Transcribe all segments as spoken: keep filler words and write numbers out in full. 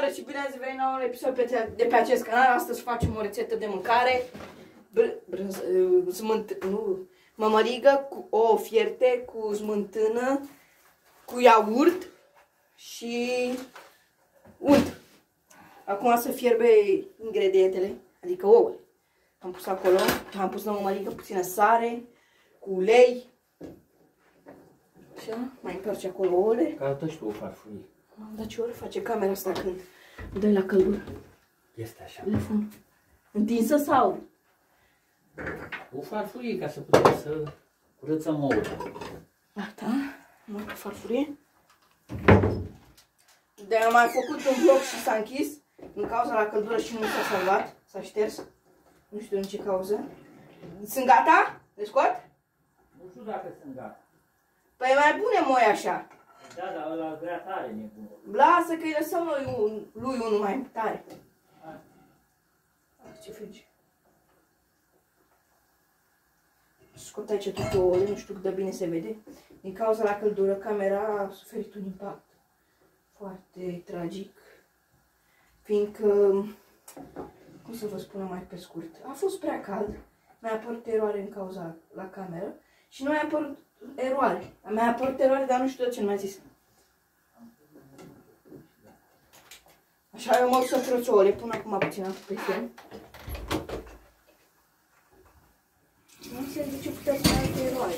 bună și bine ați venit la un episod pe, de pe acest canal. Astăzi facem o rețetă de mâncare. Br brânz, smânt, nu, mămăligă cu ouă fierte, cu smântână, cu iaurt și unt. Acum să fierbe ingredientele, adică ouăle. Am pus acolo, am pus la mămăligă puțină sare, cu ulei. Așa, mai întorci acolo ouăle. Că arătă și tu o farfurie. Dar ce oră face camera asta când dai la căldură? Este așa. Telefon. Întinsă sau? O farfurie ca să putem să curățăm ouăle. Gata, am luat farfurie. De am mai făcut un vlog și s-a închis din cauza la căldură și nu s-a salvat, s-a șters. Nu știu din ce cauză. Sunt gata? Le scot? Nu știu dacă sunt gata. Păi mai bune moi așa. Da, dar ăla vrea tare nebunul. Lasă că îi lăsăm lui, un, lui unul mai tare. Hai. Ce frigi. Scot aici toate ouăle, nu știu cât de bine se vede. Din cauza la căldură, camera a suferit un impact foarte tragic. Fiindcă, cum să vă spun mai pe scurt, a fost prea cald. Mi-a apărut eroare în cauza la cameră și nu mi-a apărut eroare. Mi-a apărut eroare, dar nu știu de ce nu mi-a zis. Așa, eu mă duc să troț ouăle, pun acum puțin pe fel. Nu înțeleg de ce putea să mai aibă eroare.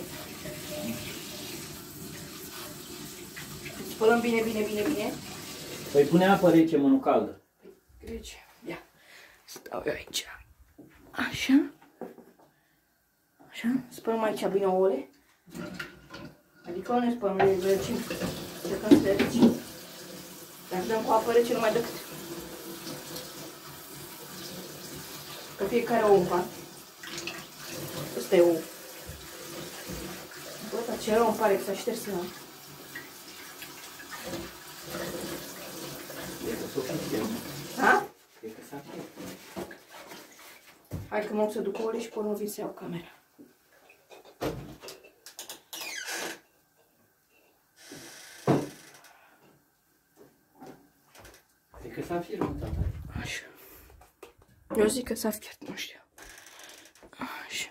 Spălăm bine, bine, bine, bine. Păi pune apă rece, mă, nu caldă. Rece, ia. Stau eu aici. Așa. Așa. Spălăm aici bine ouăle. Adică ne spălăm, le răcim. Încercăm să le răcim. Dacă dăm cu apă rece, nu mai decât. Că fiecare ou în parte. Ăsta e ou. Bă, dar ce rău îmi pare că s-a șters ăla. Cred că s-o fi. Ha? Cred că s-a fi. Hai că mă duc să duc ouăle și pe urmă vin să iau camera. Cred că s-a fiert, tata. Așa. Eu zic că s-a fiert, nu știu. Așa.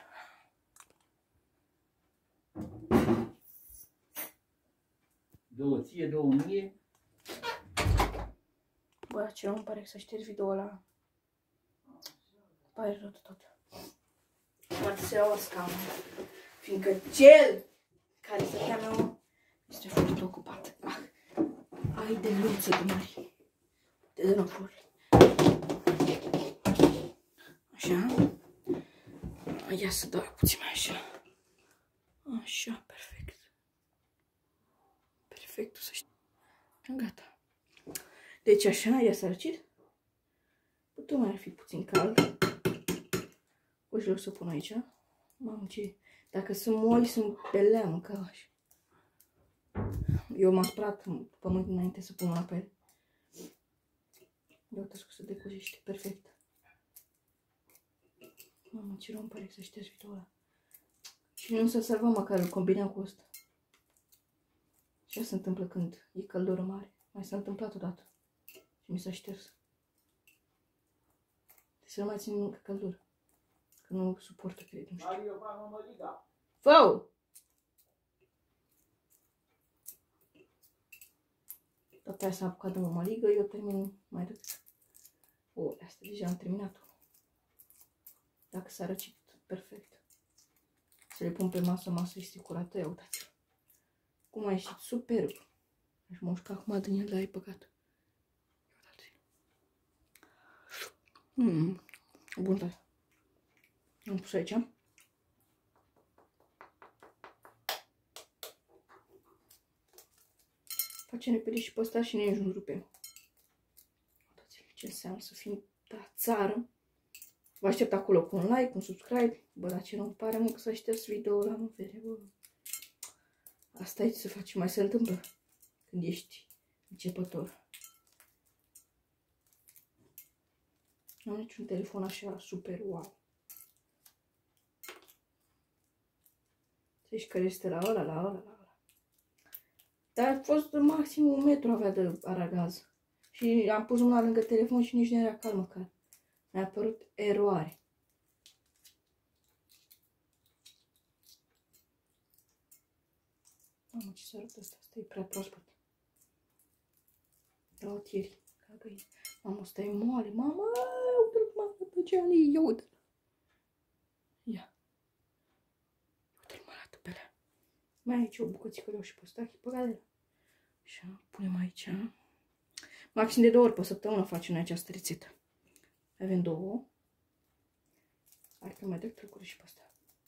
Două ție, două mie. Bă, ce rău îmi pare că s-a șters video ăla. Pare rău de tot. Poate să iau o scaună. Fiindcă cel care stătea meu este foarte ocupat. Ah, ai de luță de mari. De dănăfuri. Așa. Ia să dau puțin mai așa. Așa, perfect. Perfect, să știi. Gata. Deci așa, ia s-a răcit. Tot mai ar fi puțin cald. O și o să pun aici. Mamă, ce... Dacă sunt moi, sunt pe leam, ca așa. Eu m-am spălat pământ înainte să pun mâna pe el. Ia uite că se decojește, perfect. Mamă, ce rău îmi pare că să ștergi video ăla. Și nu s-a salvat măcar, îl combinăm cu ăsta. Ce se întâmplă când e căldură mare? Mai s-a întâmplat odată. Și mi s-a șters. Deci să nu mai țin încă căldură. Că nu suportă, cred, nu știu. Fă-o! Tot aia s-a apucat de mămăligă, eu termin mai decât. O, asta deja am terminat-o. Dacă s-a răcit, perfect. Să le pun pe masă, masă este curată, ia uitați-vă. Cum a ieșit superb. Aș mușca acum din el, dar ai păcat. Mmm, bun tare. Am pus aici. Facem repede și pe ăsta și ne nici nu rupem. Uitați-vă ce înseamnă să fim la țară. Vă aștept acolo cu un like, un subscribe. Bă, dar ce nu-mi pare mult că s-a șters video-ul ăla, nu vede, bă. Asta aici să faci, mai se întâmplă când ești începător. Nu am niciun telefon așa super wow. Zici care este la ăla, la ăla, la ăla. Dar a fost maxim un metru avea de aragaz. Și am pus mâna lângă telefon și nici nu era calm măcar. Mi-a apărut eroare. Mamă, ce sărut ăsta, asta e prea proaspăt. La otieri, ca găini. Mamă, ăsta e moale, mamă, uite-l cum arată Gianni, ia uite-l. Ia. Uite-l cum arată pe alea. Mai aici o bucățică eu și pe ăsta, hipăgadele. Așa, punem aici. Maxim de două ori pe săptămână facem noi această rețetă. Avem două. Hai că mai dă trucuri și pe asta.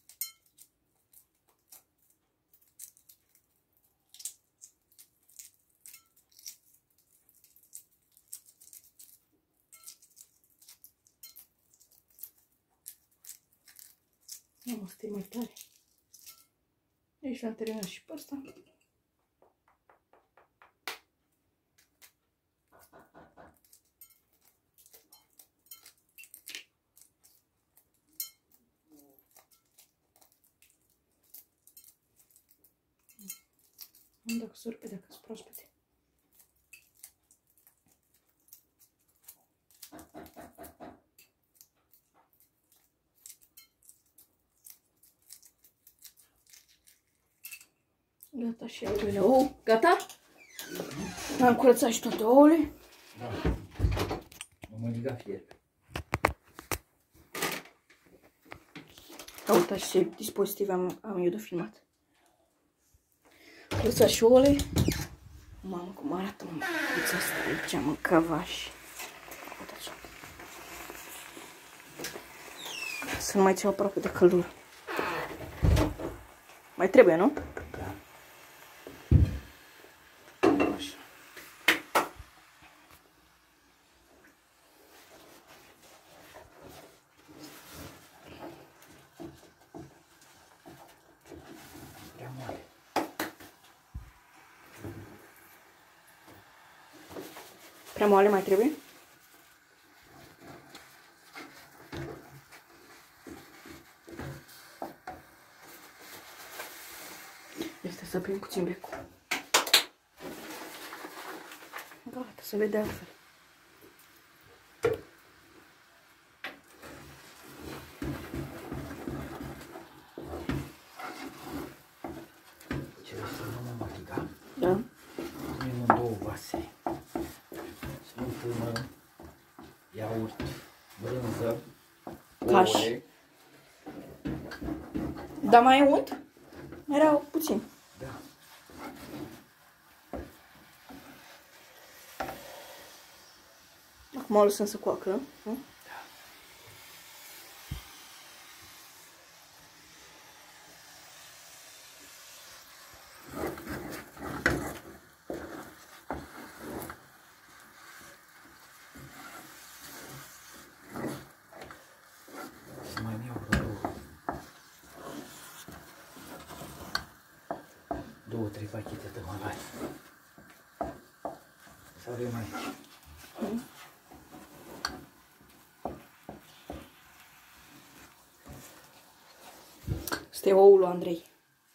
Mamă, asta e mai tare. Aici l-am terminat și pe ăsta. Nu dacă s-o rupe, dacă sunt proaspete. Gata și al doilea ou. Gata? Am curățat și toate ouăle. Da. Am mărigat fierbe. Uitați ce dispozitiv am, am eu de filmat. Curățat și ouăle. Mamă, cum arată mămălița asta aici, mă, căvaș. Uitați. Să nu mai țin aproape de căldură. Mai trebuie, nu? Da. Așa. Prea moale. Prea moale mai trebuie? Este să prind puțin becul. Gata, se vede altfel. Ce să nu mă măriga? Da? Punem în două vase. Smântână, iaurt, brânză, Caș. ouăle. Dar mai e unt? Era puțin. Da. Acum o lăsăm să coacă. Nu? Da. Să mai iau vreo două. Două, trei pachete de mălai. Să avem aici. Mm. Asta e oul lui Andrei.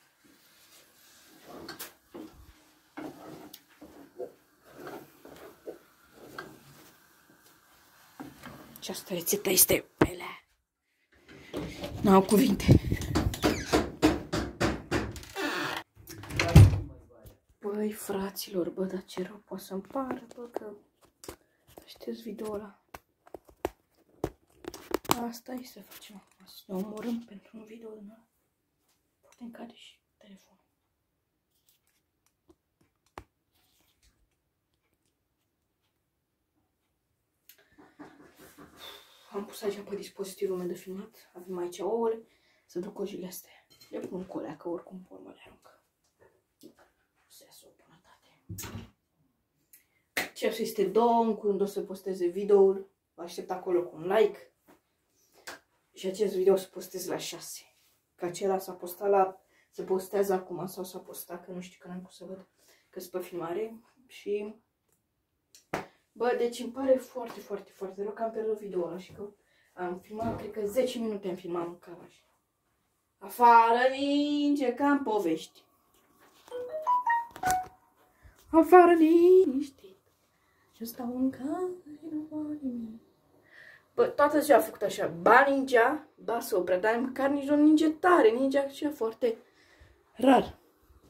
Această rețetă este pelea. N-au cuvinte. Băi, fraților, bă, dar ce rău poate să-mi pară, bă, că știți video ăla. Asta e să facem acum, să ne omorâm pentru un video din ăla. Putem cade și telefonul. Am pus aici pe dispozitivul meu de filmat. Avem aici ouăle. Să duc cojile astea. Le pun cu alea, că oricum pe urmă le arunc. Să iasă o bunătate. Ce este două, în curând o să posteze videoul. Vă aștept acolo cu un like. Și acest video o să postez la șase. Că acela s-a postat la... Se postează acum sau s-a postat, că nu știu, că n-am cum să văd. Că sunt pe filmare. Și... Bă, deci îmi pare foarte, foarte, foarte rău că am pierdut video-ul ăla și că am filmat, cred că zece minute am filmat în cavaș. Afară ninge ca în povești. Afară liniștit. Și stau în casă și nu fac nimic. Bă, toată ziua a făcut așa. Ba ningea, ba se oprea, dar măcar nici nu ninge tare. Ninge așa foarte rar.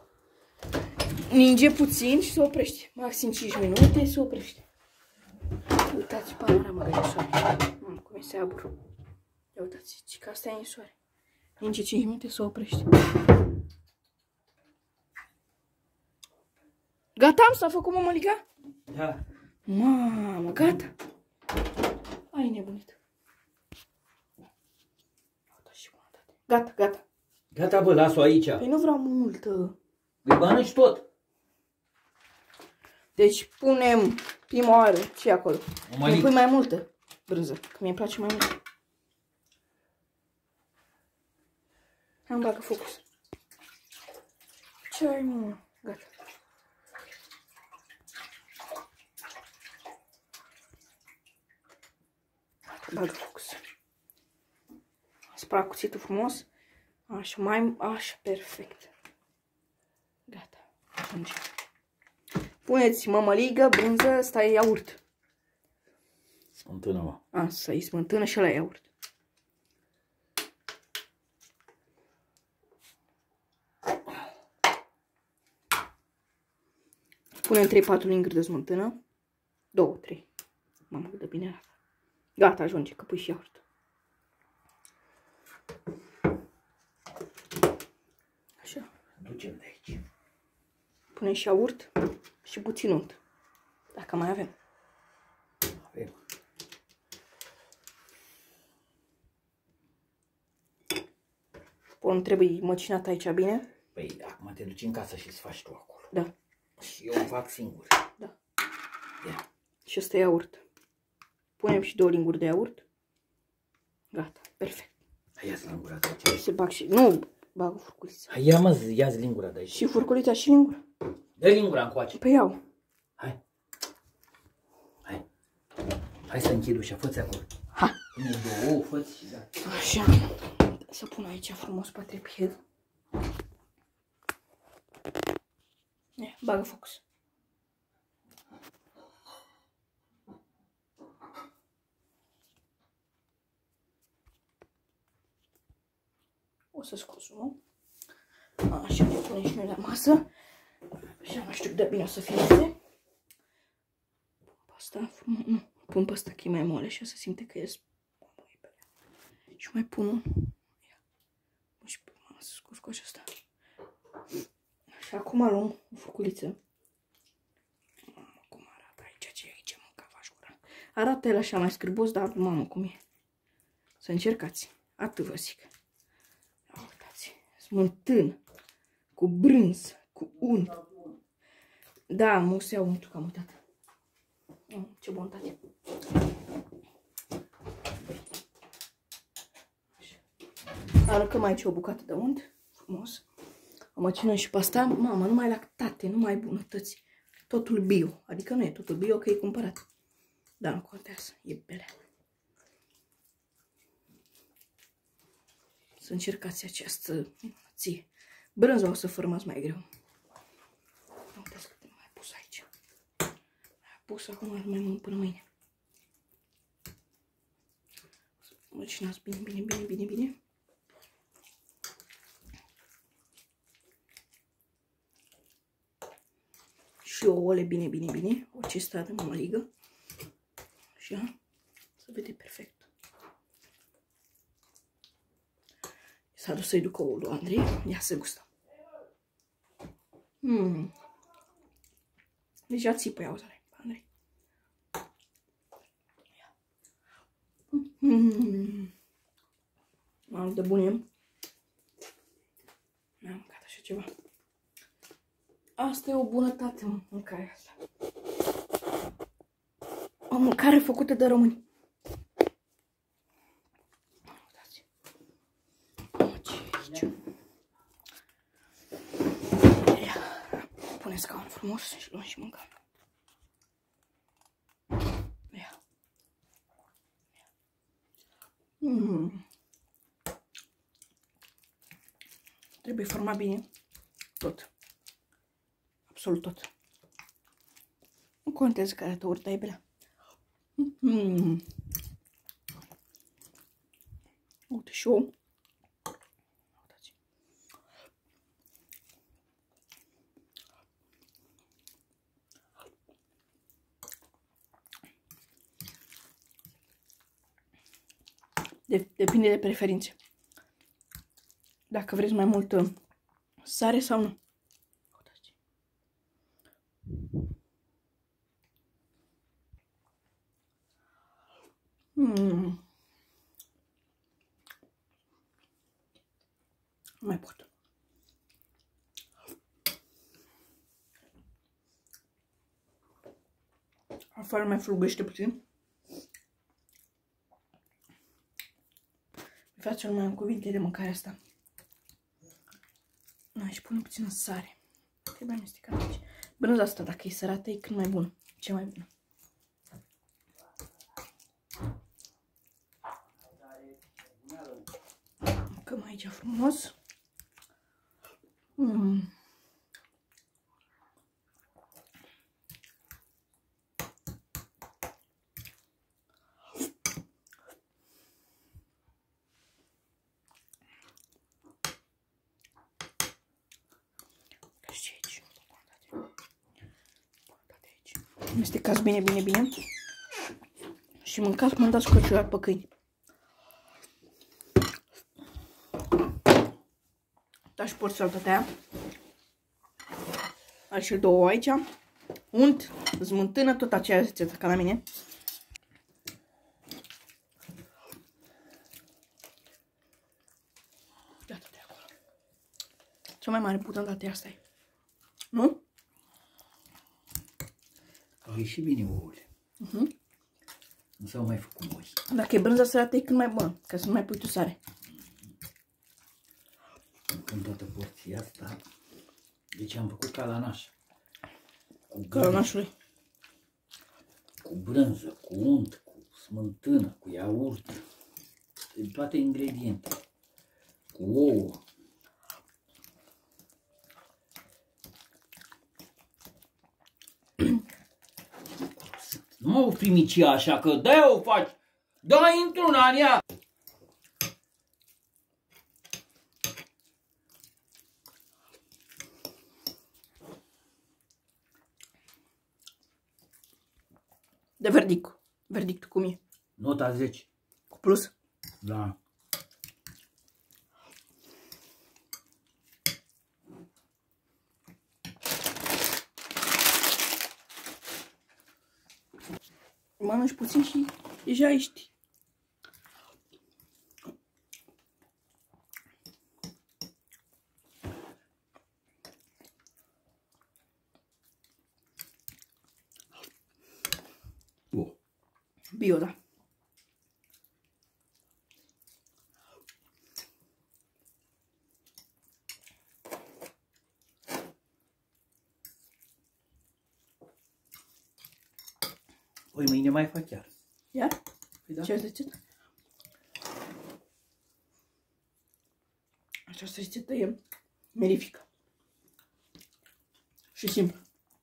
Ninge puțin și se oprește. Maxim cinci minute se oprește. Uitați, panorama mă găsește soare. Mamă, cum este abur. Ia uitați, ce că asta e în soare. Ninge cinci minute se oprește. Gata, am s-a făcut mămăliga? Da. Mamă, gata. Ai nebunit. Gata, gata. Gata, bă, las-o aici. Păi nu vreau multă. Îi bănânci tot. Deci punem prima oară ce acolo. Mămăliga. Nu pui mai multă brânză, că mie îmi place mai mult. Hai, îmi bagă focus. Ce ai, mă? Gata. Bagă focus. Spăla cuțitul frumos. Așa, mai, așa, perfect. Gata. Ajunge. Puneți mămăligă, brânză, ăsta e iaurt. Smântână, mă. Asta e smântână și ăla e iaurt. Punem trei patru linguri de smântână. două trei. Mamă, cât de bine arată. Gata, ajunge, că pui și iaurt. Așa. Ducem de aici. Punem și iaurt și puțin unt. Dacă mai avem. Avem. Bun, trebuie măcinat aici bine. Păi, acum te duci în casă și îți faci tu acolo. Da. Și eu îmi fac singur. Da. Ia. Și ăsta e iaurt. Punem și două linguri de iaurt. Gata, perfect. Hai, ia-ți lingura de aici. Se bag și... Nu, bag o furculiță. Hai, ia, mă, ia-ți lingura de aici. Și furculița și lingura. Dă lingura încoace. Păi iau. Hai. Hai. Hai să închid ușa, fă-ți acolo. Ha. Pune două, fă-ți și da. Așa. Să pun aici frumos pe trepied. Ia, bagă focus. O să scosum. Așa, ne punem și noi la masă. Așa, nu știu cât de bine o să fie. Pun pe asta, frumos. Nu, pun pe asta că e mai moale și o să simte că ies. Și mai pun un. Ia. Și m-am scos cu aceasta. Și acum luăm o furculiță. Mamă, cum arată aici, ce e aici, mânca v-aș gura. Arată el așa mai scârbos, dar mamă, cum e. Să încercați. Atât vă zic. Ia uitați. Smântână. Cu brânză. Cu unt. Da, mă să iau untul, că am uitat. Oh, ce bontate. Arăcăm aici o bucată de unt. Frumos. O măcinăm și pe asta. Mamă, numai lactate, numai bunătăți. Totul bio. Adică nu e totul bio, că e cumpărat. Dar nu contează. E belea. Să încercați această minunăție. Brânza o să formați mai greu. Uitați cât mai pus aici. Mai pus acum, ar mai mult până mâine. Măcinați bine, bine, bine, bine, bine. Și ouăle bine, bine, bine. Orice sta de mămăligă. Așa. Se vede perfect. S-a dus să-i duc ouul lui Andrei. Ia să gustăm. Mmm. Deja țipă, ia uite-le, Andrei. Mmm. Mamă, de bun e. N-am mâncat așa ceva. Asta e o bunătate, mă, mâncarea asta. O mâncare făcută de români. Uitați. Ce e aici? Ia. Punem scaun frumos și luăm și mâncăm. Ia. Mm. Trebuie format bine tot. Absolut tot. contează care tortă ai bine. Mm. Uite și eu. De, depinde de preferințe. Dacă vreți mai multă sare sau nu. Mm. Mai pot. Afară mai flugește puțin. Îi facem mai în cuvinte de mâncare asta. Na, și pun puțină sare. Trebuie amestecat aici. Brânza asta, dacă e sărată, e cât mai bună. Ce mai bună. Mâncăm aici frumos. Mm. Amestecați bine, bine, bine. Și mâncați cum dați cărciurat pe câini. Dați și porția aia. Are și două aici. Unt, smântână, tot aceeași rețetă ca la mine. Iată de acolo. Cea mai mare putantă de asta e. Nu? Au ieșit bine ouăle. Uh-huh. Nu s-au mai făcut moi. Dacă e brânza sărată, e cât mai bună, ca să nu mai pui tu sare. În toată porția asta. Deci am făcut calanaș. Calanașului. Cu brânză, cu unt, cu smântână, cu iaurt. Toate ingrediente. Cu ouă. Nu mă primici așa, că de-aia o faci. Da, intru în ea. De verdict. Verdictul cum e? Nota zece. Cu plus? Da. Mănânci puțin și deja ești. Oh. Bio, da. Păi mâine mai fac chiar. Iar? Păi da. Ce rețetă? Această rețetă e merifică. Și simplă.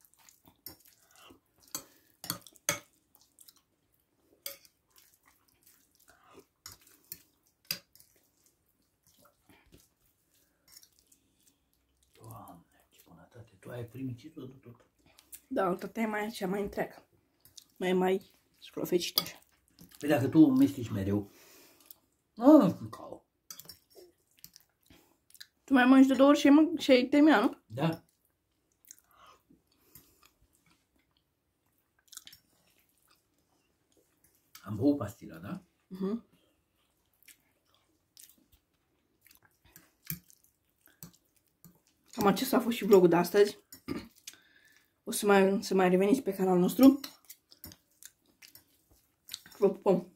Doamne, ce bunătate. Tu ai primit tot, tot, tot. Da, altă tema e cea mai întreagă. Mai mai scrofecită așa. Păi dacă tu mestici mereu, nu știu ca. Tu mai mănânci de două ori și ai, și ai terminat, nu? Da. Am băut pastila, da? Uh-huh. Cam acesta a fost și vlogul de astăzi. O să mai, să mai reveniți pe canalul nostru. Vă pupăm!